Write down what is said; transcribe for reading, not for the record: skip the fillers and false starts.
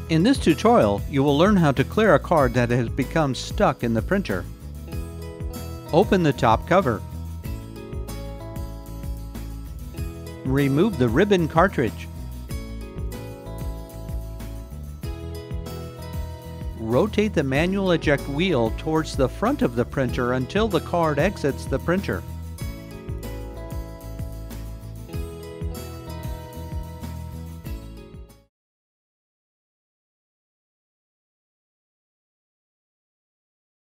In this tutorial, you will learn how to clear a card that has become stuck in the printer. Open the top cover. Remove the ribbon cartridge. Rotate the manual eject wheel towards the front of the printer until the card exits the printer.